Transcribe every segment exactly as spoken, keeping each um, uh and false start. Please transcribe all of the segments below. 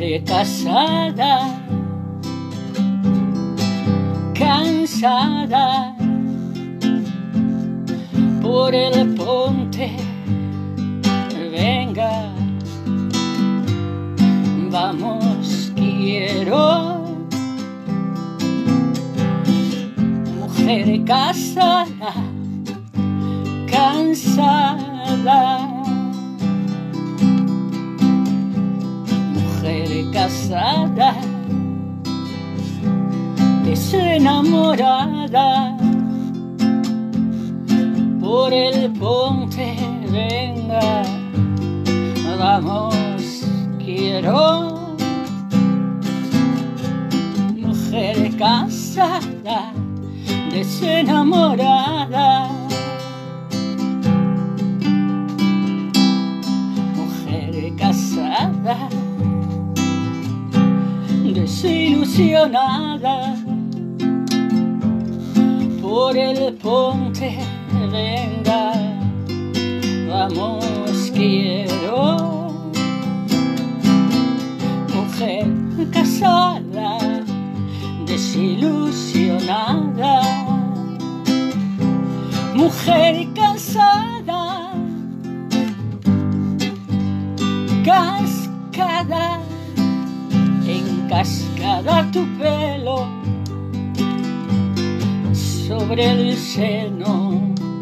mujer casada, cansada, por el ponte, venga, vamos, quiero. Mujer casada, cansada, mujer casada, desenamorada, por el ponte, venga, vamos, quiero. Mujer casada, desenamorada, mujer casada, desilusionada, por el ponte, venga, vamos, quiero. Mujer casada, desilusionada, mujer casada, cascada, encascada tu pelo sobre el seno.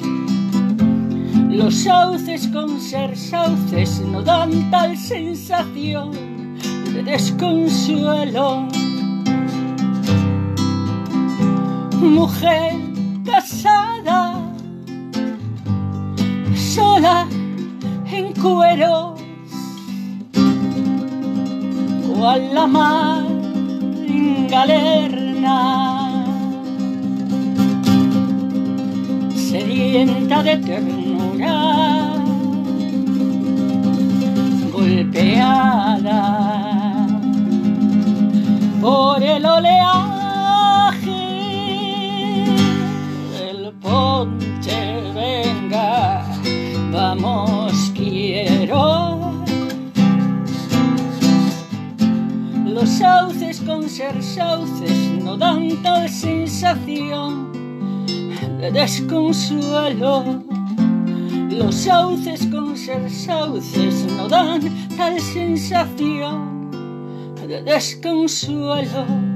Los sauces con ser sauces no dan tal sensación de desconsuelo. Mujer casada, sola en cueros, o a la mar en galerna, sedienta de ternura, golpeada por el oleaje del ponte, venga, vamos, quiero. Los sauces con ser sauces no dan tal sensación de desconsuelo. Los sauces con ser sauces no dan tal sensación de desconsuelo.